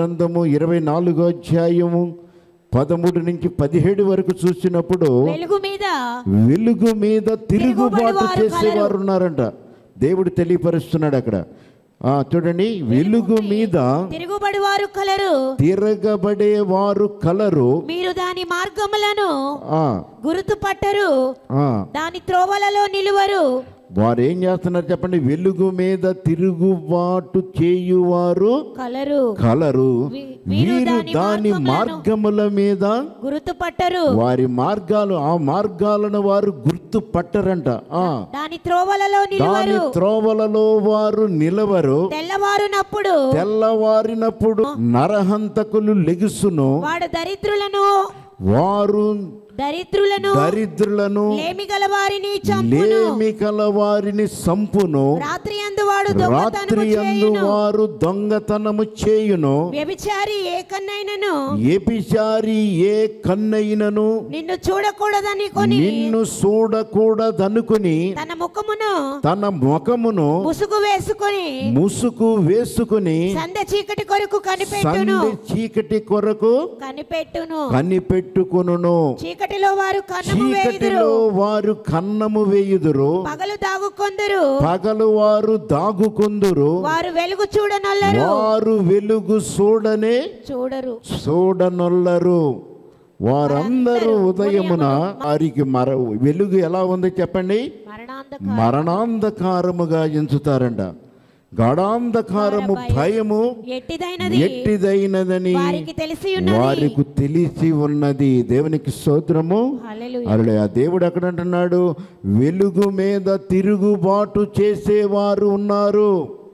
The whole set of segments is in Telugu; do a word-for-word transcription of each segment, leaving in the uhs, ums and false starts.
గ్రంథము ఇరవై నాలుగో అధ్యాయము పదమూడు నుంచి పదిహేడు వరకు చూసినప్పుడు వెలుగు మీద వెలుగు మీద తిరుగుబాటు చేసేవారు ఉన్నారంట. దేవుడు తెలియపరుస్తున్నాడు అక్కడ. ఆ చూడండి, వెలుగు మీద తిరుగుబడి వారు కలరు, తిరగబడే వారు కలరు, మీరు దాని మార్గములను ఆ గుర్తుపట్టరు, ఆ దాని త్రోవలలో నిలువరు. వారు ఏం చేస్తున్నారు చెప్పండి? వెలుగు మీద తిరుగుబాటు చేయువారు కలరు కలరు, వీరు దాని మార్గముల మీద గుర్తుపట్టరు. వారి మార్గాలు, ఆ మార్గాలను వారు గుర్తుపట్టరంట. ఆ దాని త్రోవలలో నిలువరు, త్రోవలలో వారు నిలవరు. తెల్లవారునప్పుడు తెల్లవారినప్పుడు నరహంతకులు లెగుసును, వాడు దరిద్రులను వారు దరిద్రులను దరిద్రులను లేమి గల వారిని చంపును, లేమి గల వారిని సంపును. రాత్రి యందు వాడు రాత్రి యందు వారు దొంగతనము చేయును. వ్యభిచారి ఏ కన్నైనను వ్యభిచారి ఏ కన్నైనను నిన్ను చూడకూడదని కొని నిన్ను చూడకూడదనుకుని తన ముఖమును తన ముఖమును ముసుగు వేసుకొని ముసుగు వేసుకుని సంధ్య చీకటి కొరకు కనిపెట్టును సంధ్య చీకటి కొరకు కనిపెట్టును కనిపెట్టుకొనును. చీకటిలో వారు కన్నము చీకటిలో వేయుదురు, వారు కన్నము వేయుదురు. పగలు దాగుకొందురు, పగలు వారు దాగుకొందురు. వారు వెలుగు చూడనొల్లరు, వారు వెలుగు చూడనే చూడరు చూడనొల్లరు. వారందరూ ఉదయమున వారికి మర వెలుగు ఎలా ఉంది చెప్పండి? మరణాంధకారం మరణాంధకారముగా ఎంచుతారంట. గాఢాంధకారము భయము ఎట్టిదైనది ఎట్టిదైనదని వారికి తెలిసి ఉన్నది. వారికి తెలిసి ఉన్నది. దేవునికి స్తోత్రము. హల్లెలూయా. అరే ఆ దేవుడు అక్కడ అంటున్నాడు, వెలుగు మీద తిరుగుబాటు చేసేవారు ఉన్నారు,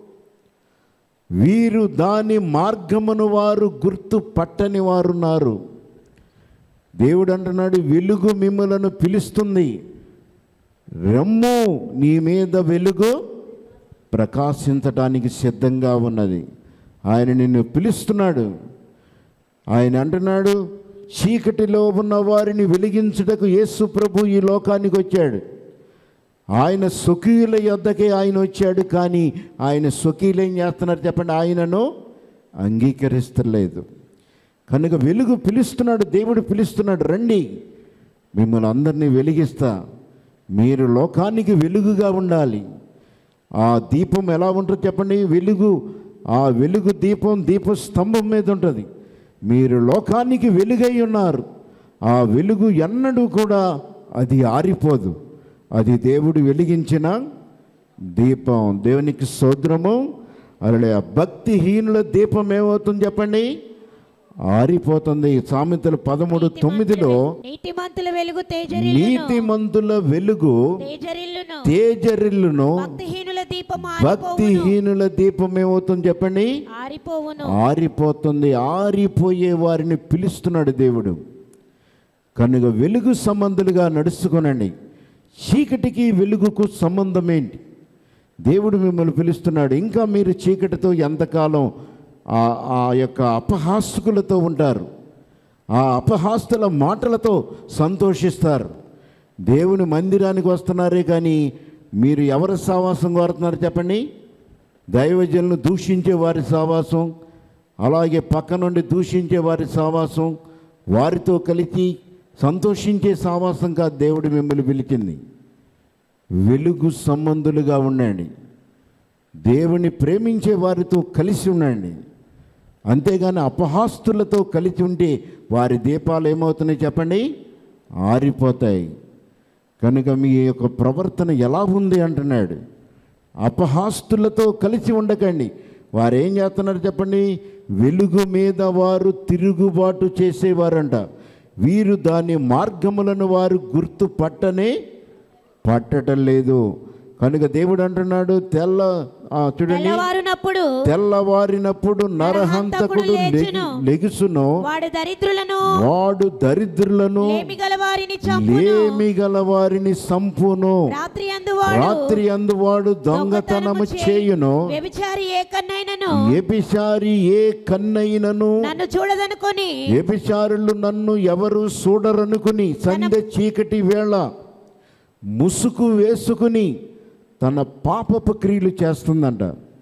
వీరు దాని మార్గమును వారు గుర్తు పట్టని వారున్నారు. దేవుడు అంటున్నాడు, వెలుగు మిమ్ములను పిలుస్తుంది, రమ్ము నీ మీద వెలుగు ప్రకాశించటానికి సిద్ధంగా ఉన్నది. ఆయన నిన్ను పిలుస్తున్నాడు. ఆయన అంటున్నాడు, చీకటిలో ఉన్న వారిని వెలిగించుటకు యేసు ప్రభు ఈ లోకానికి వచ్చాడు. ఆయన స్వకీయుల యొద్దకే ఆయన వచ్చాడు, కానీ ఆయన స్వకీయులు ఏం చేస్తున్నారు చెప్పండి? ఆయనను అంగీకరిస్తలేదు. కనుక వెలుగు పిలుస్తున్నాడు, దేవుడు పిలుస్తున్నాడు, రండి మిమ్మల్ని అందరినీ వెలిగిస్తా. మీరు లోకానికి వెలుగుగా ఉండాలి. ఆ దీపం ఎలా ఉంటుంది చెప్పండి? వెలుగు, ఆ వెలుగు దీపం దీప స్తంభం మీద ఉంటుంది. మీరు లోకానికి వెలుగై ఉన్నారు. ఆ వెలుగు ఎన్నడూ కూడా అది ఆరిపోదు. అది దేవుడు వెలిగించిన దీపం. దేవునికి స్తోత్రము. అలా భక్తిహీనుల దీపం ఏమవుతుంది చెప్పండి? ఆరిపోతుంది. సామెతలు పదమూడు తొమ్మిదిలో నీతిమంతుల వెలుగు తేజరిల్లును, నీతిమంతుల వెలుగు తేజరిల్లును, తేజరిల్లును, భక్తిహీనుల దీపం భక్తిహీనుల దీపం ఏమవుతుంది చెప్పండి? ఆరిపోవును. ఆరిపోతుంది. ఆరిపోయే వారిని పిలుస్తున్నాడు దేవుడు. కనుక వెలుగు సంబంధులుగా నడుచుకోనండి. చీకటికి వెలుగుకు సంబంధం ఏంటి? దేవుడు మిమ్మల్ని పిలుస్తున్నాడు. ఇంకా మీరు చీకటితో ఎంతకాలం ఆ యొక్క అపహాస్యకులతో ఉంటారు, ఆ అపహాస్తుల మాటలతో సంతోషిస్తారు. దేవుని మందిరానికి వస్తున్నారే కానీ మీరు ఎవరి సావాసం కోరుతున్నారు చెప్పండి? దైవజనులను దూషించే వారి సావాసం, అలాగే పక్క నుండి దూషించే వారి సావాసం, వారితో కలిసి సంతోషించే సావాసం కాదు దేవుడు మిమ్మల్ని పిలిచింది. వెలుగు సంబంధులుగా ఉండండి, దేవుని ప్రేమించే వారితో కలిసి ఉండండి. అంతేగాని అపహాస్తులతో కలిసి ఉంటే వారి దీపాలు ఏమవుతున్నాయి చెప్పండి? ఆరిపోతాయి. కనుక మీ యొక్క ప్రవర్తన ఎలా ఉంది అంటున్నాడు. అపహాస్తులతో కలిసి ఉండకండి. వారు ఏం చేస్తున్నారు చెప్పండి? వెలుగు మీద వారు తిరుగుబాటు చేసేవారంట. వీరు దాని మార్గములను వారు గుర్తు పట్టనే పట్టడం లేదు. కనుక దేవుడు అంటున్నాడు, తెల్ల చూడండి, తెల్లవారినప్పుడు నరహంతకుడు లెగుసును, వాడు దరిద్రులను వాడు దరిద్రులను లేమి గల వారిని సంపును. రాత్రి అందు వాడు దొంగతనము చేయును. వ్యభిచారి ఏ కన్నైనను వ్యభిచారి ఏ కన్నైనను నన్ను చూడదనుకొని, వ్యభిచారులు నన్ను ఎవరు చూడరనుకుని సంధ్య చీకటి వేళ ముసుగు వేసుకుని తన పాపపు క్రియలు చేస్తుందంట.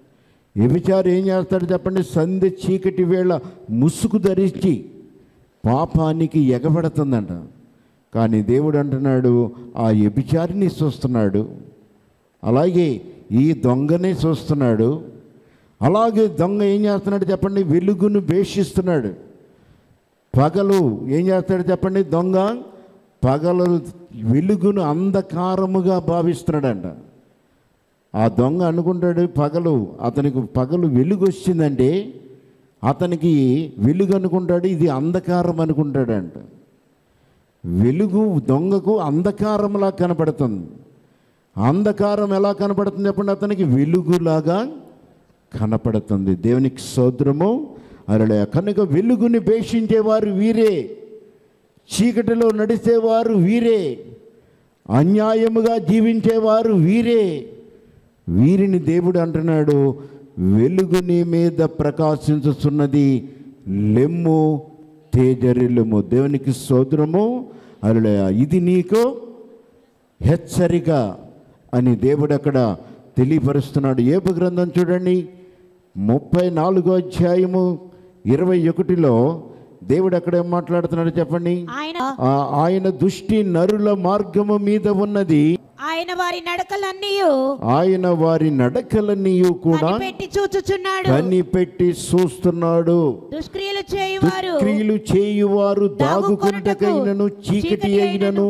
వ్యభిచారి ఏం చేస్తాడు చెప్పండి? సంధ్య చీకటి వేళ ముసుగు ధరించి పాపానికి ఎగబడుతుందంట. కానీ దేవుడు అంటున్నాడు ఆ వ్యభిచారిని చూస్తున్నాడు, అలాగే ఈ దొంగనే చూస్తున్నాడు. అలాగే దొంగ ఏం చేస్తున్నాడు చెప్పండి? వెలుగును ద్వేషిస్తున్నాడు. పగలు ఏం చేస్తాడు చెప్పండి? దొంగ పగలు వెలుగును అంధకారముగా భావిస్తున్నాడంట. ఆ దొంగ అనుకుంటాడు పగలు అతనికి పగలు వెలుగు వచ్చిందంటే అతనికి వెలుగు అనుకుంటాడు, ఇది అంధకారం అనుకుంటాడంట. వెలుగు దొంగకు అంధకారంలా కనపడుతుంది. అంధకారం ఎలా కనపడుతుంది చెప్పండి? అతనికి వెలుగులాగా కనపడుతుంది. దేవునికి స్తోత్రము. అలా కనుక వెలుగుని ద్వేషించేవారు వీరే, చీకటిలో నడిచేవారు వీరే, అన్యాయముగా జీవించేవారు వీరే. వీరిని దేవుడు అంటున్నాడు, వెలుగుని మీద ప్రకాశించుతున్నది, లెమ్ము తేజరిల్లుము. దేవునికి స్తోత్రము. అలా ఇది నీకు హెచ్చరిక అని దేవుడు అక్కడ తెలియపరుస్తున్నాడు. యోబు గ్రంథం చూడండి, ముప్పై నాలుగో అధ్యాయము ఇరవై ఒకటిలో దేవుడు అక్కడ ఏం మాట్లాడుతున్నాడు చెప్పండి? ఆయన దృష్టి నరుల మార్గము మీద ఉన్నది, ఆయన వారి నడకలన్నీ ఆయన వారి నడకలన్నీ కూడా పెట్టి చూచుచున్నాడు, కనిపెట్టి చూస్తున్నాడు. దుష్క్రియలు చేయువారు క్రియలు చేయువారు దాగుకొనుటకైనను చీకటి అయినను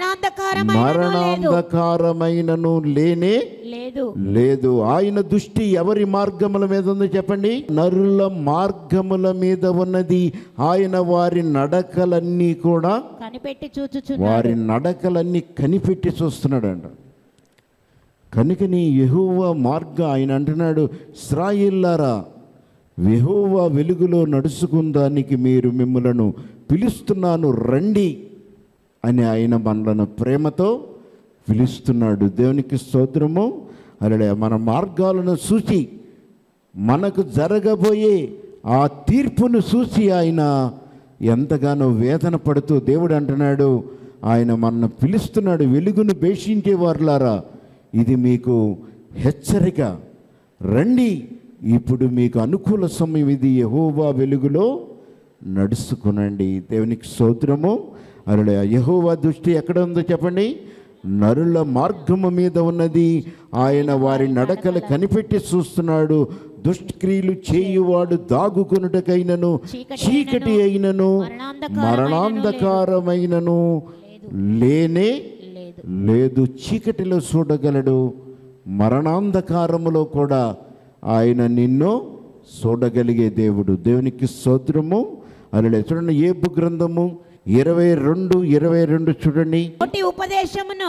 మరణాంధకారమైనను లేనే లేదు లేదు. ఆయన దృష్టి ఎవరి మార్గముల మీద ఉంది చెప్పండి? నరుల మార్గముల మీద ఉన్నది. ఆయన వారి నడకలన్నీ కూడా కనిపెట్టి చూచుచున్నాడు. వారి నడకలన్నీ కనిపెట్టి చూస్తున్నాడు. కనుకని యెహోవా మార్గ ఆయన అంటున్నాడు, ఇశ్రాయేలులారా యెహోవా వెలుగులో నడుచుకుందానికి మీరు మిమ్ములను పిలుస్తున్నాను రండి అని ఆయన మనలను ప్రేమతో పిలుస్తున్నాడు. దేవునికి స్తోత్రము. అలా మన మార్గాలను చూసి మనకు జరగబోయే ఆ తీర్పును చూసి ఆయన ఎంతగానో వేదన పడుతూ దేవుడు అంటున్నాడు, ఆయన మనల్ని పిలుస్తున్నాడు, వెలుగును ద్వేషించేవారులారా ఇది మీకు హెచ్చరిక, రండి, ఇప్పుడు మీకు అనుకూల సమయం ఇది, యెహోవా వెలుగులో నడుచుకునండి. దేవునికి స్తోత్రము. అలా యెహోవా దృష్టి ఎక్కడ ఉందో చెప్పండి? నరుల మార్గము మీద ఉన్నది. ఆయన వారి నడకలు కనిపెట్టి చూస్తున్నాడు. దుష్క్రియలు చేయువాడు దాగుకొనుటకైనను చీకటి అయినను మరణాంధకారమైనను లేనే లేదు. చీకటిలో చూడగలడు, మరణాంధకారములో కూడా ఆయన నిన్ను చూడగలిగే దేవుడు. దేవునికి స్తోత్రము. అలా చూడండి, యోబు గ్రంథము ఇరవై రెండు ఇరవై రెండు చూడండి. ఉపదేశమును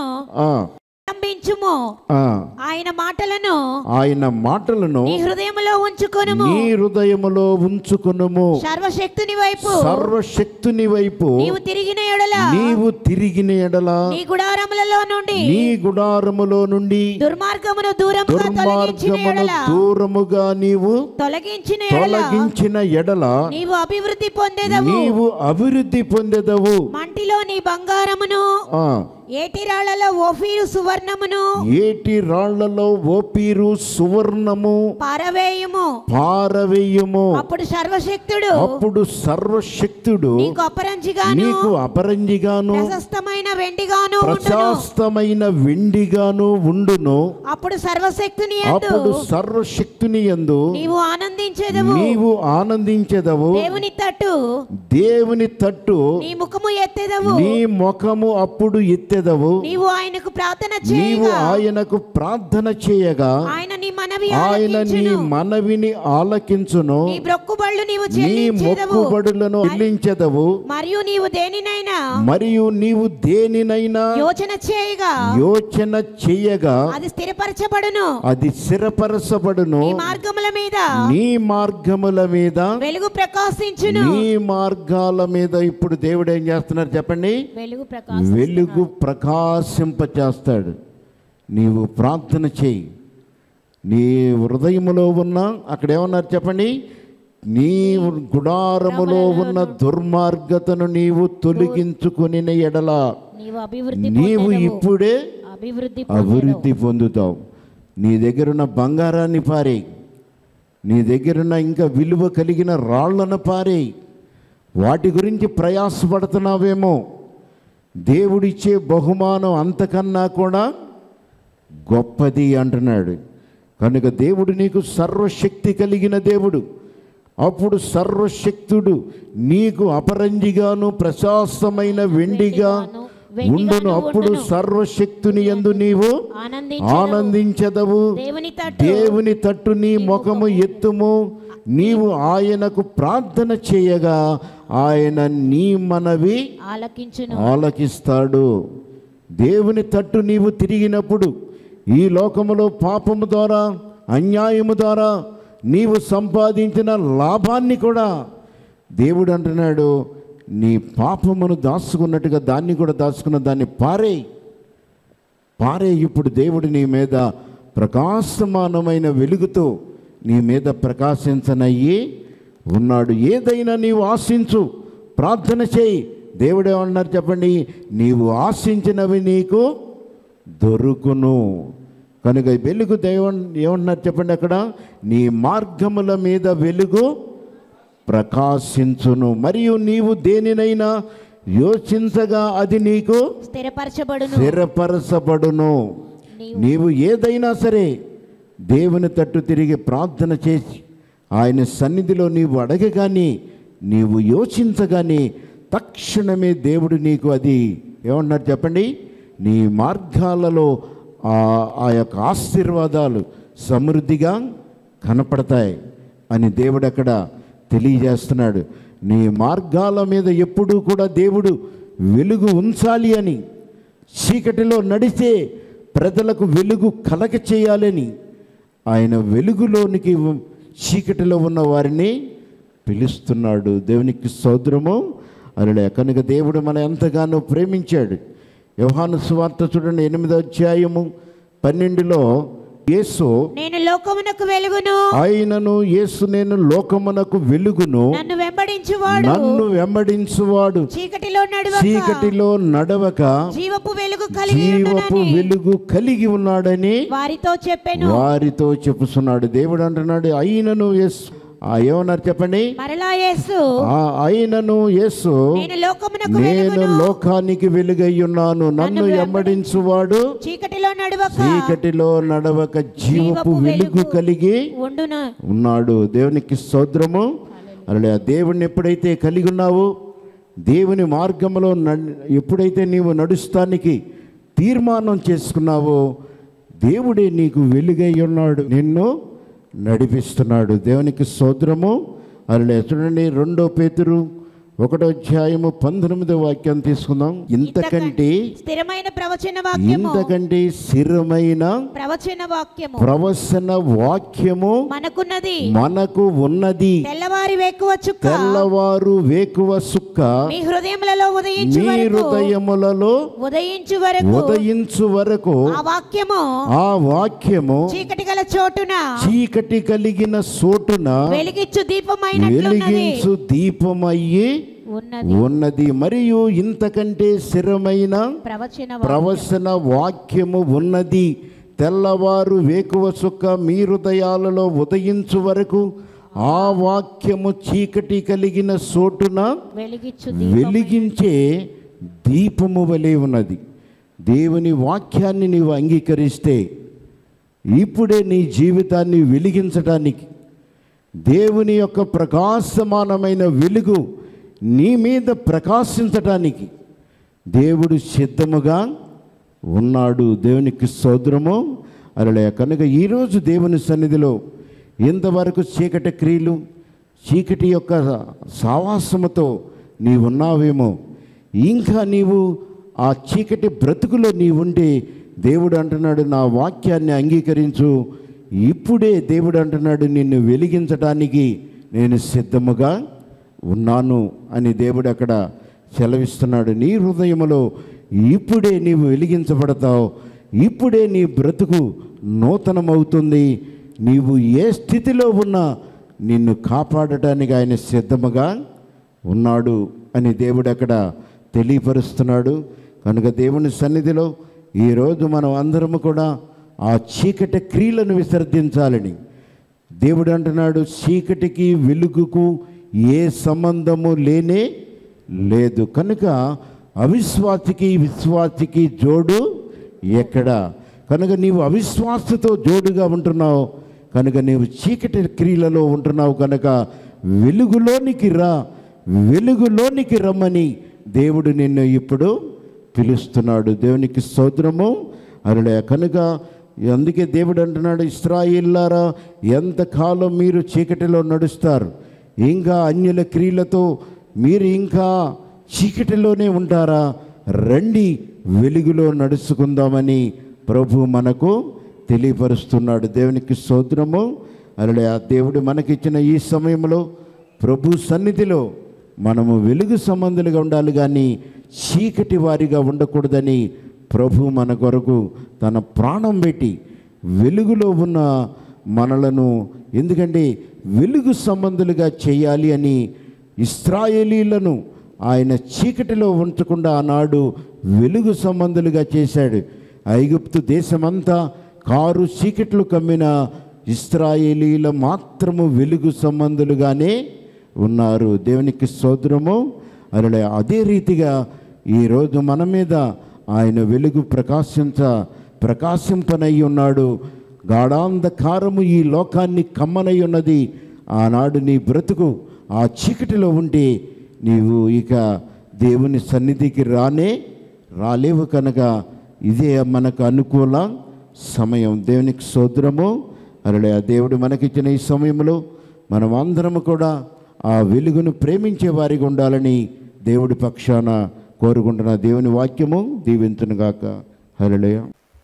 ఆయన మాటలను ఆయన మాటలను నీ హృదయములో ఉంచుకొనుము, నీ హృదయములో ఉంచుకొనుము. సర్వశక్తుని వైపు సర్వశక్తుని వైపు నీవు తిరిగిన ఎడల నీవు తిరిగిన ఎడల నీ గుడారములలో నుండి నీ గుడారములో నుండి దుర్మార్గమును దూరముగా దుర్మార్గమును దూరముగా నీవు తొలగించిన తొలగించిన ఎడల నీవు అభివృద్ధి పొందెదవు, నీవు అభివృద్ధి పొందెదవు. మంటిలో నీ బంగారమును ఏటి రాళ్లలో ఓఫీరు సువర్ణమును ఏటి రాళ్లలో ఓపీరు సువర్ణము పారవేయుము పారవేయుము. అప్పుడు సర్వశక్తుడు అప్పుడు సర్వశక్తుడు నీకు అపరంజిగాను నీకు అపరంజిగాను ప్రశస్తమైన వెండిగాను ప్రశస్తమైన వెండిగాను ఉండును. అప్పుడు సర్వశక్తుని యందు అప్పుడు సర్వశక్తుని యందు నీవు ఆనందించెదవు నీవు ఆనందించెదవు. దేవుని తట్టు దేవుని తట్టు నీ ముఖము ఎత్తెదవు, నీ ముఖము అప్పుడు ఎత్తెదవు. నీవు ఆయనకు ప్రార్థన నీవు చేయగా ఆయనకు ప్రార్థన చేయగా ఆయన నీ మనవి ఆయన నీ మనవిని ఆలకించును. నీ మొక్కుబడులు నీవు నీ చెల్లించెదవు, మొక్కుబడులను చెల్లించెదవు. మరియు నీవు దేనినైనా మరియు నీవు దేనినైనా యోచన చేయగా యోచన చేయగా అది స్థిరపరచబడును. అది స్థిరపరచబడును. నీ మార్గముల మీద నీ మార్గముల మీద వెలుగు ప్రకాశించును. నీ మార్గాల మీద ఇప్పుడు దేవుడు ఏం చేస్తున్నారు చెప్పండి? వెలుగు వెలుగు ప్రకాశింపచేస్తాడు. నీవు ప్రార్థన చేయి. నీ హృదయములో ఉన్న అక్కడ ఏమన్నారు చెప్పండి? నీ గుడారములో ఉన్న దుర్మార్గతను నీవు తొలగించుకుని ఎడల నీవు ఇప్పుడే అభివృద్ధి పొందుతావు. నీ దగ్గర ఉన్న బంగారాన్ని పారేయి, నీ దగ్గరున్న ఇంకా విలువ కలిగిన రాళ్లను పారేయి. వాటి గురించి ప్రయాసపడుతున్నావేమో. దేవుడిచ్చే బహుమానం అంతకన్నా కూడా గొప్పది అంటున్నాడు. కనుక దేవుడు నీకు సర్వశక్తి కలిగిన దేవుడు. అప్పుడు సర్వశక్తుడు నీకు అపరంజిగాను ప్రశాస్తమైన వెండిగా ఉండును. అప్పుడు సర్వశక్తుని యందు నీవు ఆనందించదవు. దేవుని తట్టు నీ ముఖము ఎత్తుము. నీవు ఆయనకు ప్రార్థన చేయగా ఆయన నీ మనవి ఆలకిస్తాడు. దేవుని తట్టు నీవు తిరిగినప్పుడు ఈ లోకములో పాపము ద్వారా, అన్యాయము ద్వారా నీవు సంపాదించిన లాభాన్ని కూడా దేవుడు అంటున్నాడు, నీ పాపమును దాచుకున్నట్టుగా దాన్ని కూడా దాచుకున్న దాన్ని పారే పారే ఇప్పుడు దేవుడు నీ మీద ప్రకాశమానమైన వెలుగుతో నీ మీద ప్రకాశించనయ్యి ఉన్నాడు. ఏదైనా నీవు ఆశించు, ప్రార్థన చేయి. దేవుడు ఏమన్నారు చెప్పండి? నీవు ఆశించినవి నీకు దొరుకును. కనుక వెలుగు దేవుడు ఏమన్నారు చెప్పండి అక్కడ? నీ మార్గముల మీద వెలుగు ప్రకాశించును. మరియు నీవు దేనినైనా యోచించగా అది నీకు స్థిరపరచబడును స్థిరపరచబడును నీవు ఏదైనా సరే దేవుని తట్టు తిరిగి ప్రార్థన చేసి ఆయన సన్నిధిలో నీవు అడగగానే, నీవు యోచించగానే తక్షణమే దేవుడు నీకు అది ఏమన్నారు చెప్పండి? నీ మార్గాలలో ఆ యొక్క ఆశీర్వాదాలు సమృద్ధిగా కనపడతాయి అని దేవుడు అక్కడ తెలియజేస్తున్నాడు. నీ మార్గాల మీద ఎప్పుడూ కూడా దేవుడు వెలుగు ఉంచాలి అని, చీకటిలో నడిచే ప్రజలకు వెలుగు కలగ చేయాలని ఆయన వెలుగులోనికి చీకటిలో ఉన్న వారిని పిలుస్తున్నాడు. దేవునికి స్తోత్రము. అలా కనుక దేవుడు మన ఎంతగానో ప్రేమించాడు. యోహాను సువార్త చూడండి, ఎనిమిదో అధ్యాయము పన్నెండులో, యేసు నేను లోకమునకు వెలుగును, ఆయనను యేసు నేను లోకమునకు వెలుగును, నన్ను వెంబడించువాడు నన్ను వెంబడించువాడు చీకటిలో నడవక చీకటిలో నడవక జీవపు వెలుగు కలిగి జీవపు వెలుగు కలిగి ఉన్నాడని వారితో చెప్పెను వారితో చెప్పుతున్నాడు. దేవుడు అంటున్నాడు, ఆయనను యేసు ఏమన్నారు చెప్పండి? మరలా యేసు ఆయనను యేసు నేను లోకమునకు నేను లోకానికి వెలుగై ఉన్నాను, నన్ను వెంబడించువాడు చీకటిలో నడవక చీకటిలో నడవక జీవపు వెలుగు కలిగి ఉన్నాడు. దేవునికి స్తోత్రము. అలా దేవుణ్ణి ఎప్పుడైతే కలిగి ఉన్నావో, దేవుని మార్గంలో ఎప్పుడైతే నీవు నడుస్తానికి తీర్మానం చేసుకున్నావో, దేవుడే నీకు వెలుగై ఉన్నాడు, నిన్ను నడిపిస్తున్నాడు. దేవునికి స్తోత్రము. అలా చూడండి, రెండో పేతురు ఒకటో అధ్యాయము పంతొమ్మిదో వాక్యం తీసుకుందాం. ఇంతకంటే స్థిరమైన ప్రవచన వాక్యము ఇంతకంటే స్థిరమైన ప్రవచన వాక్యము ప్రవచన వాక్యము మనకున్నది మనకు ఉన్నది. తెల్లవారి వేకువ చుక్క తెల్లవారు వేకువ సుక్క మీ హృదయములలో ఉదయించు మీ హృదయములలో ఉదయించు వరకు ఉదయించు వరకు ఆ వాక్యము ఆ వాక్యము చీకటి గల చోటున చీకటి కలిగిన చోటున వెలిగించు దీపమైనట్లున్నది వెలిగించు దీపమయ్యి ఉన్నది. మరియు ఇంతకంటే స్థిరమైన ప్రవచన వాక్యము ఉన్నది. తెల్లవారు వేకువ చుక్క మీ హృదయాలలో ఉదయించు వరకు ఆ వాక్యము చీకటి కలిగిన చోటున వెలిగించే దీపము వలె ఉన్నది. దేవుని వాక్యాన్ని నీవు అంగీకరిస్తే ఇప్పుడే నీ జీవితాన్ని వెలిగించడానికి, దేవుని యొక్క ప్రకాశమానమైన వెలుగు నీ మీద ప్రకాశించటానికి దేవుడు సిద్ధముగా ఉన్నాడు. దేవునికి స్తోత్రము. అలా కనుక ఈరోజు దేవుని సన్నిధిలో ఇంతవరకు చీకటి క్రియలు, చీకటి యొక్క సావాసముతో నీవున్నావేమో, ఇంకా నీవు ఆ చీకటి బ్రతుకులో నీవుంటే దేవుడు అంటున్నాడు, నా వాక్యాన్ని అంగీకరించు, ఇప్పుడే దేవుడు అంటున్నాడు నిన్ను వెలిగించడానికి నేను సిద్ధముగా ఉన్నాను అని దేవుడు అక్కడ సెలవిస్తున్నాడు. నీ హృదయములో ఇప్పుడే నీవు వెలిగించబడతావు, ఇప్పుడే నీ బ్రతుకు నూతనమవుతుంది. నీవు ఏ స్థితిలో ఉన్నా నిన్ను కాపాడటానికి ఆయన సిద్ధముగా ఉన్నాడు అని దేవుడు అక్కడ తెలియపరుస్తున్నాడు. కనుక దేవుని సన్నిధిలో ఈరోజు మనం అందరము కూడా ఆ చీకటి క్రియలను విసర్జించాలని, దేవుడు అంటున్నాడు, చీకటికి వెలుగుకు ఏ సంబంధము లేనే లేదు. కనుక అవిశ్వాసికి విశ్వాసికి జోడు ఎక్కడ? కనుక నీవు అవిశ్వాసతో జోడుగా ఉంటున్నావు కనుక నీవు చీకటి క్రియలలో ఉంటున్నావు కనుక వెలుగులోనికి రా, వెలుగులోనికి రమ్మని దేవుడు నిన్ను ఇప్పుడు పిలుస్తున్నాడు. దేవునికి స్తోత్రము. అరుడే కనుక అందుకే దేవుడు అంటున్నాడు, ఇశ్రాయేలులారా ఎంతకాలం మీరు చీకటిలో నడుస్తారు, ఇంకా అన్యుల క్రియలతో మీరు ఇంకా చీకటిలోనే ఉంటారా? రండి, వెలుగులో నడుచుకుందామని ప్రభు మనకు తెలియపరుస్తున్నాడు. దేవునికి స్తోత్రము. అరుడే ఆ దేవుడు మనకిచ్చిన ఈ సమయంలో ప్రభు సన్నిధిలో మనము వెలుగు సంబంధులుగా ఉండాలి కానీ చీకటి వారిగా ఉండకూడదని ప్రభు మన కొరకు తన ప్రాణం పెట్టి వెలుగులో ఉన్న మనలను, ఎందుకంటే వెలుగు సంబంధులుగా చేయాలి అని ఇశ్రాయేలీలను ఆయన చీకటిలో ఉంచకుండా ఆనాడు వెలుగు సంబంధులుగా చేశాడు. ఐగుప్తు దేశమంతా కారు చీకట్లు కమ్మిన ఇశ్రాయేలీల మాత్రము వెలుగు సంబంధులుగానే ఉన్నారు. దేవునికి స్తోత్రము. అలా అదే రీతిగా ఈరోజు మన మీద ఆయన వెలుగు ప్రకాశించ ప్రకాశింపనై ఉన్నాడు. గాఢాంధకారము ఈ లోకాన్ని కమ్మనై ఉన్నది. ఆనాడు నీ బ్రతుకు ఆ చీకటిలో ఉంటే నీవు ఇక దేవుని సన్నిధికి రానే రాలేవు. కనుక ఇదే మనకు అనుకూల సమయం. దేవునికి స్తోత్రము. అలా దేవుడు మనకిచ్చిన ఈ సమయంలో మనం అందరము కూడా ఆ వెలుగును ప్రేమించే వారిగా ఉండాలని దేవుడి పక్షాన కోరుకుంటున్న దేవుని వాక్యము దీవించునుగాక. హల్లెలూయా.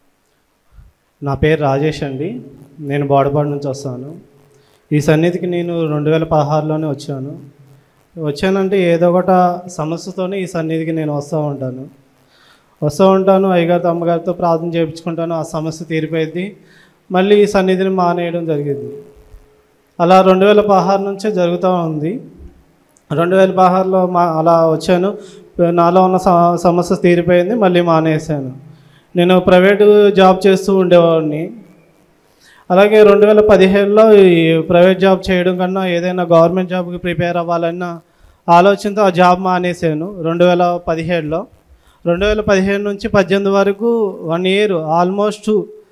నా పేరు రాజేష్ అండి. నేను బోడపాడు నుంచి వస్తాను. ఈ సన్నిధికి నేను రెండు వేల పదహారులోనే వచ్చాను. వచ్చానంటే ఏదో ఒకట సమస్యతోనే ఈ సన్నిధికి నేను వస్తూ ఉంటాను వస్తూ ఉంటాను అయ్యగారితో అమ్మగారితో ప్రార్థన చేయించుకుంటాను. ఆ సమస్య తీరిపోయింది. మళ్ళీ ఈ సన్నిధిని మానేయడం జరిగింది. అలా రెండు వేల పదహారు నుంచే జరుగుతూ ఉంది. రెండు వేల పదహారులో మా అలా వచ్చాను. నాలో ఉన్న సమస్య తీరిపోయింది. మళ్ళీ మానేసాను. నేను ప్రైవేటు జాబ్ చేస్తూ ఉండేవాడిని. అలాగే రెండు వేల పదిహేడులో ఈ ప్రైవేట్ జాబ్ చేయడం కన్నా ఏదైనా గవర్నమెంట్ జాబ్కి ప్రిపేర్ అవ్వాలన్న ఆలోచనతో ఆ జాబ్ మానేశాను రెండు వేల పదిహేడులో. రెండు వేల పదిహేడు నుంచి పద్దెనిమిది వరకు వన్ ఇయర్ ఆల్మోస్ట్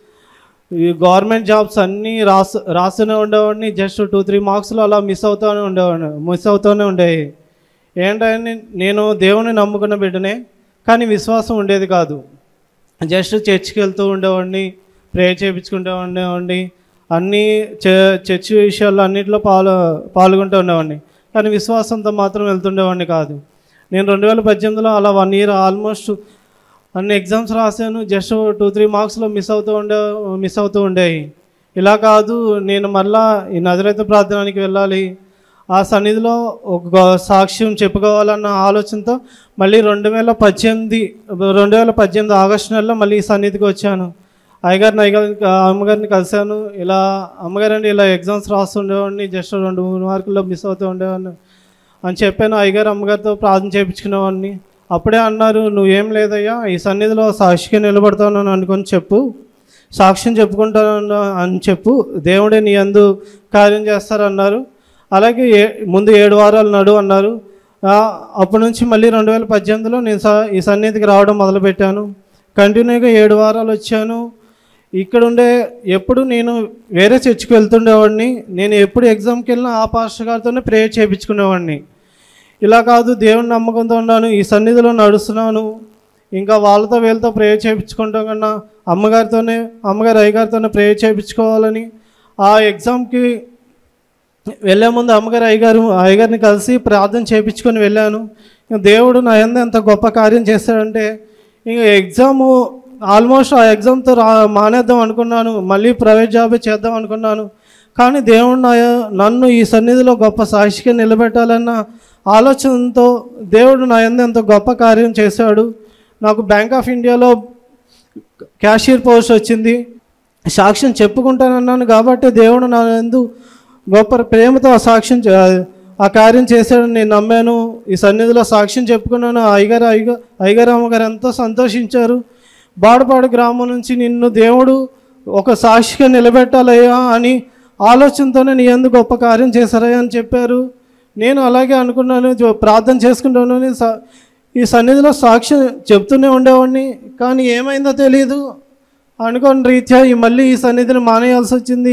ఈ గవర్నమెంట్ జాబ్స్ అన్నీ రాసు రాస్తూనే ఉండేవాడిని. జస్ట్ టూ త్రీ మార్క్స్లో అలా మిస్ అవుతూనే ఉండేవాడిని మిస్ అవుతూనే ఉండేవి. ఏంటని నేను దేవుని నమ్ముకున్న బిడ్డనే, కానీ విశ్వాసం ఉండేది కాదు. జస్ట్ చర్చికి వెళ్తూ ఉండేవాడిని, ప్రేయర్ చేయించుకుంటూ ఉండేవాడిని, అన్నీ చర్చి విషయాల్లో అన్నింటిలో పాలు పాల్గొంటూ ఉండేవాడిని, కానీ విశ్వాసంతో మాత్రం వెళ్తుండేవాడిని కాదు. నేను రెండు వేల పద్దెనిమిదిలో అలా వన్ ఇయర్ ఆల్మోస్ట్ అన్ని ఎగ్జామ్స్ రాశాను. జస్ట్ టూ త్రీ మార్క్స్లో మిస్ అవుతూ ఉండే మిస్ అవుతూ ఉండేవి. ఇలా కాదు, నేను మళ్ళా ఈ నజరేతు ప్రార్థనానికి వెళ్ళాలి, ఆ సన్నిధిలో ఒక సాక్ష్యం చెప్పుకోవాలన్న ఆలోచనతో మళ్ళీ రెండు వేల పద్దెనిమిది రెండు వేల పద్దెనిమిది ఆగస్టు నెలలో మళ్ళీ ఈ సన్నిధికి వచ్చాను. అయ్యగారిని అయ్యగారి అమ్మగారిని కలిశాను. ఇలా అమ్మగారండి ఇలా ఎగ్జామ్స్ రాస్తుండేవాడిని, జస్ట్ రెండు మూడు మార్కుల్లో మిస్ అవుతూ ఉండేవాడిని అని చెప్పాను. అయ్యగారు అమ్మగారితో ప్రార్థన చేయించుకునేవాడిని. అప్పుడే అన్నారు, నువ్వేం లేదయ్యా, ఈ సన్నిధిలో సాక్షిగా నిలబడతాను అనుకొని చెప్పు, సాక్ష్యం చెప్పుకుంటాను అని చెప్పు, దేవుడే నీ యందు కార్యం చేస్తారన్నారు. అలాగే ఏ ముందు ఏడు వారాలు నడు అన్నారు. అప్పటి నుంచి మళ్ళీ రెండు వేల పద్దెనిమిదిలో నేను ఈ సన్నిధికి రావడం మొదలుపెట్టాను. కంటిన్యూగా ఏడు వారాలు వచ్చాను. ఇక్కడ ఉండే ఎప్పుడు నేను వేరే చర్చికి వెళ్తుండేవాడిని. నేను ఎప్పుడు ఎగ్జామ్కి వెళ్ళినా ఆ పాస్టర్ గారితోనే ప్రేయర్ చేయించుకునేవాడిని. ఇలా కాదు, దేవుని నమ్మకంతో ఉన్నాను, ఈ సన్నిధిలో నడుస్తున్నాను, ఇంకా వాళ్ళతో వీళ్ళతో ప్రేయర్ చేయించుకుంటాం కన్నా అమ్మగారితోనే అమ్మగారు అయ్యగారితోనే ప్రేయర్ చేయించుకోవాలని ఆ ఎగ్జామ్కి వెళ్ళే ముందు అమ్మగారు అయ్యగారు అయ్యగారిని కలిసి ప్రార్థన చేయించుకొని వెళ్ళాను. దేవుడు నా యందు ఎంత గొప్ప కార్యం చేశాడంటే, ఇంకా ఎగ్జాము ఆల్మోస్ట్ ఆ ఎగ్జామ్తో రా మానేద్దాం అనుకున్నాను, మళ్ళీ ప్రైవేట్ జాబే చేద్దాం అనుకున్నాను. కానీ దేవుడు నా నన్ను ఈ సన్నిధిలో గొప్ప సాక్షిగా నిలబెట్టాలన్న ఆలోచనతో దేవుడు నా యందు ఎంత గొప్ప కార్యం చేశాడు. నాకు బ్యాంక్ ఆఫ్ ఇండియాలో క్యాషియర్ పోస్ట్ వచ్చింది. సాక్ష్యం చెప్పుకుంటానన్నాను కాబట్టి దేవుడు నా యందు గొప్ప ప్రేమతో ఆ సాక్ష్యం ఆ కార్యం చేశాడని నేను నమ్మాను. ఈ సన్నిధిలో సాక్ష్యం చెప్పుకున్నాను. అయ్యగారు అయ్యగా అయ్యగారు అమ్మగారు ఎంతో సంతోషించారు. బాడపాడు గ్రామం నుంచి నిన్ను దేవుడు ఒక సాక్షిగా నిలబెట్టాలయ్యా అని ఆలోచనతోనే నీ యందు గొప్ప కార్యం చేశారయ్యా అని చెప్పారు. నేను అలాగే అనుకున్నాను, ప్రార్థన చేసుకుంటాను, ఈ సన్నిధిలో సాక్ష్యం చెప్తూనే ఉండేవాడిని. కానీ ఏమైందో తెలియదు, అనుకోని రీత్యా ఈ మళ్ళీ ఈ సన్నిధిని మానేయాల్సి వచ్చింది.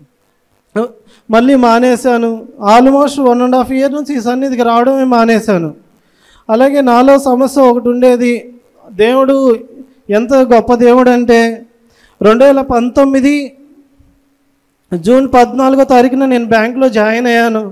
మళ్ళీ మానేశాను. Almost one and half year నుంచి ఈ సన్నిధికి రావడమే మానేశాను. అలాగే నాలో సమస్య ఒకటి ఉండేది. దేవుడు ఎంత గొప్ప దేవుడు అంటే, రెండు వేల పంతొమ్మిది జూన్ పద్నాలుగో తారీఖున నేను బ్యాంకులో జాయిన్ అయ్యాను.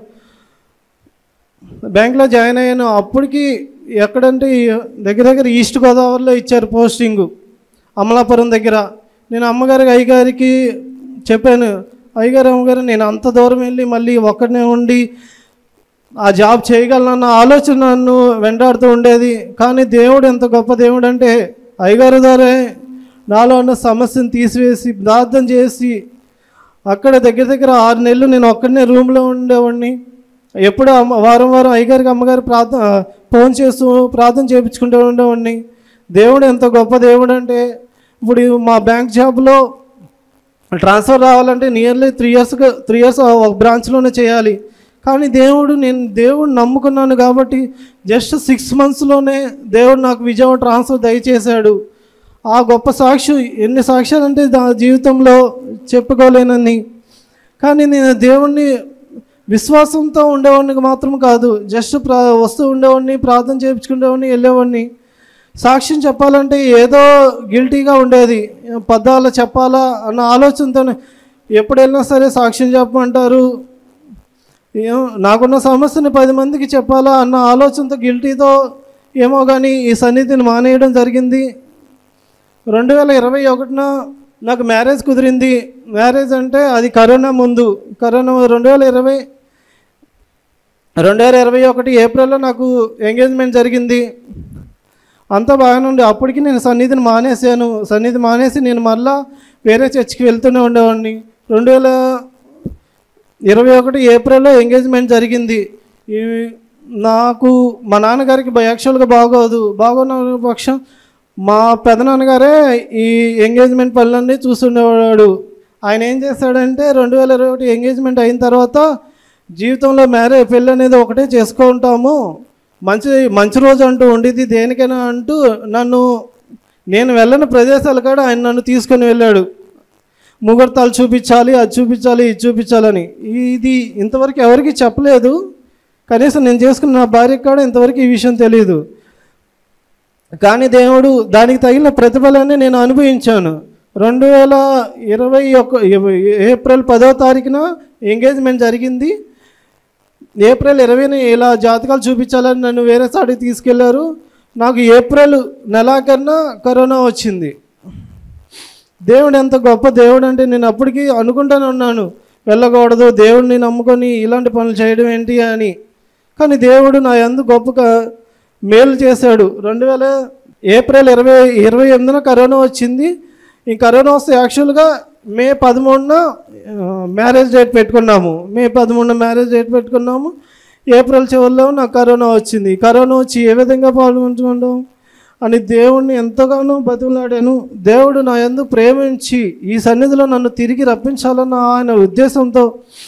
బ్యాంకులో జాయిన్ అయ్యాను. అప్పటికి ఎక్కడంటే దగ్గర దగ్గర ఈస్ట్ గోదావరిలో ఇచ్చారు పోస్టింగు, అమలాపురం దగ్గర. నేను అమ్మగారికి అయ్యగారికి చెప్పాను, అయ్యగారు అమ్మగారు నేను అంత దూరం వెళ్ళి మళ్ళీ ఒక్కడనే ఉండి ఆ జాబ్ చేయగలనన్న ఆలోచన నన్ను వెంటాడుతూ ఉండేది. కానీ దేవుడు ఎంత గొప్ప దేవుడు అంటే, అయ్యగారు ద్వారా నాలో ఉన్న సమస్యను తీసివేసి ప్రార్థన చేసి అక్కడ దగ్గర దగ్గర ఆరు నెలలు నేను ఒక్కడనే రూమ్లో ఉండేవాడిని. ఎప్పుడు అమ్మ వారం వారం అయ్యగారికి అమ్మగారు ప్రార్థన ఫోన్ చేస్తూ ప్రార్థన చేయించుకుంటూ ఉండేవాడిని. దేవుడు ఎంత గొప్ప దేవుడు అంటే, ఇప్పుడు మా బ్యాంక్ జాబ్లో ట్రాన్స్ఫర్ రావాలంటే నియర్లీ త్రీ ఇయర్స్గా త్రీ ఇయర్స్ ఒక బ్రాంచ్లోనే చేయాలి. కానీ దేవుడు నేను దేవుడు నమ్ముకున్నాను కాబట్టి జస్ట్ సిక్స్ మంత్స్లోనే దేవుడు నాకు విజయవాడ ట్రాన్స్ఫర్ దయచేశాడు. ఆ గొప్ప సాక్షి ఎన్ని సాక్ష్యాలు అంటే నా జీవితంలో చెప్పుకోలేనని. కానీ నేను దేవుణ్ణి విశ్వాసంతో ఉండేవాడిని మాత్రం కాదు, జస్ట్ ప్రా వస్తూ ఉండేవాడిని, ప్రార్థన చేయించుకునేవాడిని, వెళ్ళేవాడిని. సాక్ష్యం చెప్పాలంటే ఏదో గిల్టీగా ఉండేది, పద్దాలు చెప్పాలా అన్న ఆలోచనతోనే ఎప్పుడు వెళ్ళినా సరే సాక్ష్యం చెప్పమంటారు. నాకున్న సమస్యని పది మందికి చెప్పాలా అన్న ఆలోచనతో గిల్టీతో ఏమో కానీ ఈ సన్నిధిని మానేయడం జరిగింది. రెండు వేల ఇరవై ఒకటిన నాకు మ్యారేజ్ కుదిరింది. మ్యారేజ్ అంటే అది కరోనా ముందు, కరోనా రెండు వేల ఇరవై రెండు వేల ఇరవై ఒకటి ఏప్రిల్లో నాకు ఎంగేజ్మెంట్ జరిగింది. అంతా బాగానే ఉండే. అప్పటికి నేను సన్నిధిని మానేశాను. సన్నిధి మానేసి నేను మళ్ళా వేరే చర్చికి వెళ్తూనే ఉండేవాడిని. రెండు వేల ఇరవై ఒకటి ఏప్రిల్లో ఎంగేజ్మెంట్ జరిగింది. ఈ నాకు మా నాన్నగారికి యాక్చువల్గా బాగోదు. బాగోన్న పక్షం మా పెదనాన్నగారే ఈ ఎంగేజ్మెంట్ పనులన్నీ చూస్తుండేవాడు. ఆయన ఏం చేస్తాడంటే రెండు వేల ఇరవై ఒకటి ఎంగేజ్మెంట్ అయిన తర్వాత జీవితంలో మ్యారేజ్ పెళ్ళి అనేది ఒకటే చేసుకుంటాము, మంచి మంచి రోజు అంటూ ఉండేది దేనికైనా అంటూ నన్ను నేను వెళ్ళని ప్రదేశాలు కూడా ఆయన నన్ను తీసుకొని వెళ్ళాడు. ముహూర్తాలు చూపించాలి, అది చూపించాలి, ఇది చూపించాలని. ఇది ఇంతవరకు ఎవరికి చెప్పలేదు. కనీసం నేను చేసుకున్న నా భార్యకి కూడా ఇంతవరకు ఈ విషయం తెలియదు. కానీ దేవుడు దానికి తగిన ప్రతిఫలాన్ని నేను అనుభవించాను. రెండు వేల ఇరవై ఒక ఏప్రిల్ పదో తారీఖున ఎంగేజ్మెంట్ జరిగింది. ఏప్రిల్ ఇరవైన ఇలా జాతకాలు చూపించాలని నన్ను వేరే సాటికి తీసుకెళ్లారు. నాకు ఏప్రిల్ నెలాఖరున కరోనా వచ్చింది. దేవుడు ఎంత గొప్ప దేవుడు అంటే నేను అప్పటికి అనుకుంటానే ఉన్నాను, వెళ్ళకూడదు, దేవుడిని నమ్ముకొని ఇలాంటి పనులు చేయడం ఏంటి అని. కానీ దేవుడు నా యందు గొప్ప మేలు చేశాడు. రెండు వేల ఏప్రిల్ ఇరవై ఇరవై ఎనిమిదిన కరోనా వచ్చింది. ఈ కరోనా వస్తే యాక్చువల్గా మే పదమూడున మ్యారేజ్ డేట్ పెట్టుకున్నాము. మే పదమూడున మ్యారేజ్ డేట్ పెట్టుకున్నాము. ఏప్రిల్ చివరిలో నాకు కరోనా వచ్చింది. కరోనా వచ్చి ఏ విధంగా పాల్గొంటున్నాం అని దేవుడిని ఎంతగానో బతుకులాడాను. దేవుడు నా యందు ప్రేమించి ఈ సన్నిధిలో నన్ను తిరిగి రప్పించాలన్న ఆయన ఉద్దేశంతో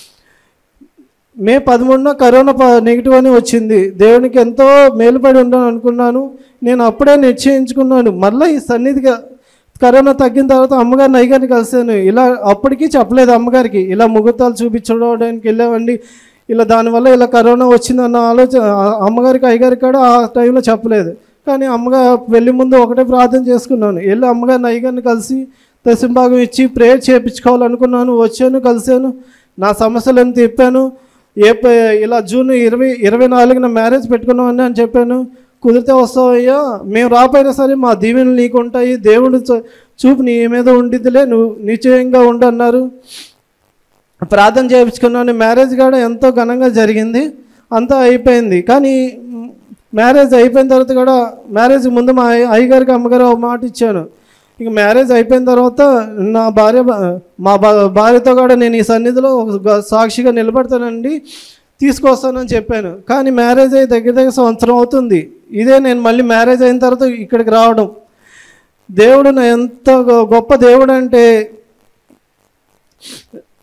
మే పదమూడున కరోనా నెగిటివ్ అని వచ్చింది. దేవునికి ఎంతో మేలుపడి ఉండాలని అనుకున్నాను. నేను అప్పుడే నిశ్చయించుకున్నాను, మళ్ళీ ఈ సన్నిధిగా కరోనా తగ్గిన తర్వాత అమ్మగారిని అయ్యగారిని కలిసాను. ఇలా అప్పటికీ చెప్పలేదు అమ్మగారికి, ఇలా ముహూర్తాలు చూపించడానికి వెళ్ళామండి, ఇలా దానివల్ల ఇలా కరోనా వచ్చిందన్న ఆలోచన అమ్మగారికి అయ్యగారికి కూడా ఆ టైంలో చెప్పలేదు. కానీ అమ్మగారు వెళ్ళి ముందు ఒకటే ప్రార్థన చేసుకున్నాను. వెళ్ళి అమ్మగారిని అయ్యగారిని కలిసి దశంభాగం ఇచ్చి ప్రేయర్ చేయించుకోవాలనుకున్నాను. వచ్చాను, కలిశాను, నా సమస్యలను చెప్పాను. ఏ ఇలా జూన్ ఇరవై ఇరవై నాలుగున మ్యారేజ్ పెట్టుకున్నామని అని చెప్పాను. కుదిరితే వస్తావయ్యా, మేము రాపోయినా సరే మా దీవెనలు నీకు ఉంటాయి, దేవుడు చూపు నీ మీద ఉండిద్దిలే, నువ్వు నిశ్చయంగా ఉండు అన్నారు. ప్రార్థన చేయించుకున్నాను. మ్యారేజ్ కూడా ఎంతో ఘనంగా జరిగింది, అంతా అయిపోయింది. కానీ మ్యారేజ్ అయిపోయిన తర్వాత కూడా మ్యారేజ్ ముందు మా అయ్యగారికి అమ్మగారు ఒక మాట ఇచ్చాను, ఇక మ్యారేజ్ అయిపోయిన తర్వాత నా భార్య మా భార్యతో కూడా నేను ఈ సన్నిధిలో ఒక సాక్షిగా నిలబడతానండి, తీసుకొస్తానని చెప్పాను. కానీ మ్యారేజ్ అయ్యి దగ్గర దగ్గర సంవత్సరం అవుతుంది. ఇదే నేను మళ్ళీ మ్యారేజ్ అయిన తర్వాత ఇక్కడికి రావడం. దేవుడు నా ఎంత గొప్ప దేవుడు అంటే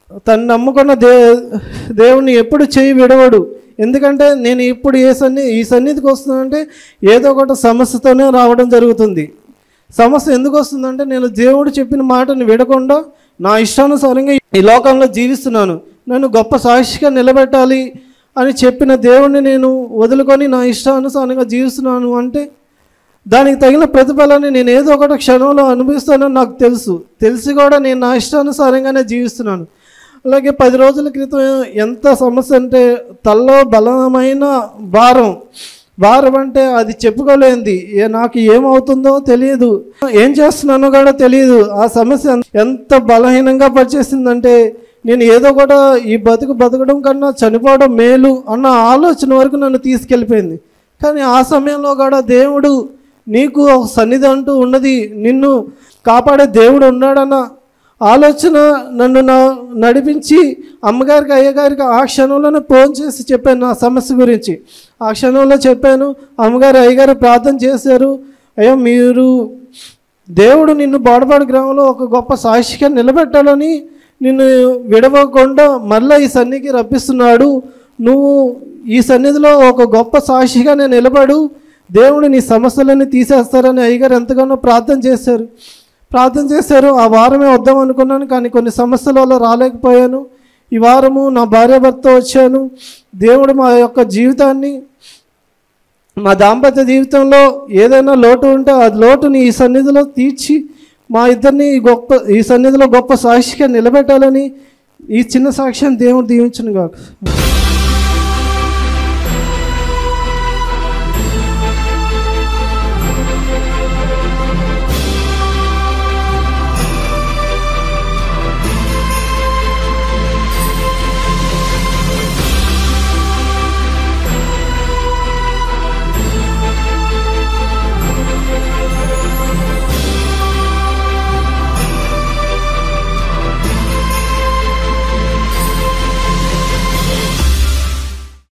తను నమ్ముకున్న దే దేవుణ్ణి ఎప్పుడు చేయి విడవడు. ఎందుకంటే నేను ఇప్పుడు ఏ సన్ని ఈ సన్నిధికి వస్తుందంటే ఏదో ఒకటి సమస్యతోనే రావడం జరుగుతుంది. సమస్య ఎందుకు వస్తుందంటే నేను దేవుడు చెప్పిన మాటను విడకుండా నా ఇష్టానుసారంగా ఈ లోకంలో జీవిస్తున్నాను. నన్ను గొప్ప సాక్షిగా నిలబెట్టాలి అని చెప్పిన దేవుణ్ణి నేను వదులుకొని నా ఇష్టానుసారంగా జీవిస్తున్నాను అంటే దానికి తగిన ప్రతిఫలాన్ని నేను ఏదో ఒకటి క్షణంలో అనుభవిస్తానని నాకు తెలుసు. తెలిసి కూడా నేను నా ఇష్టానుసారంగానే జీవిస్తున్నాను. అలాగే పది రోజుల క్రితం ఎంత సమస్య అంటే తల్లో బలమైన భారం భారం అంటే అది చెప్పుకోలేంది. ఏ నాకు ఏమవుతుందో తెలియదు, ఏం చేస్తున్నానో కూడా తెలియదు. ఆ సమస్య ఎంత బలహీనంగా పనిచేసిందంటే నేను ఏదో కూడా ఈ బతుకు బతకడం కన్నా చనిపోవడం మేలు అన్న ఆలోచన వరకు నన్ను తీసుకెళ్ళిపోయింది. కానీ ఆ సమయంలో కూడా దేవుడు నీకు ఒక సన్నిధి అంటూ ఉన్నది, నిన్ను కాపాడే దేవుడు ఉన్నాడన్న ఆలోచన నన్ను నా నడిపించి అమ్మగారికి అయ్యగారికి ఆ క్షణంలోనే ఫోన్ చేసి చెప్పాను నా సమస్య గురించి. ఆ క్షణంలో చెప్పాను. అమ్మగారు అయ్యగారు ప్రార్థన చేశారు. అయ్యో మీరు దేవుడు నిన్ను బోడపాడు గ్రామంలో ఒక గొప్ప సాక్షిగా నిలబెట్టాలని నిన్ను విడవకుండా మళ్ళీ ఈ సన్నిధికి రప్పిస్తున్నాడు. నువ్వు ఈ సన్నిధిలో ఒక గొప్ప సాక్షిగా నేను నిలబడు, దేవుడు నీ సమస్యలన్నీ తీసేస్తారని అయ్యగారు ఎంతగానో ప్రార్థన చేశారు ప్రార్థన చేశారు ఆ వారమే వద్దాం అనుకున్నాను, కానీ కొన్ని సమస్యల వల్ల రాలేకపోయాను. ఈ వారము నా భార్యాభర్త వచ్చాను. దేవుడు మా యొక్క జీవితాన్ని, మా దాంపత్య జీవితంలో ఏదైనా లోటు ఉంటే ఆ లోటుని ఈ సన్నిధిలో తీర్చి మా ఇద్దరిని గొప్ప ఈ సన్నిధిలో గొప్ప సాక్షిగా నిలబెట్టాలని ఈ చిన్న సాక్ష్యాన్ని దేవుడు దీవించును గాక.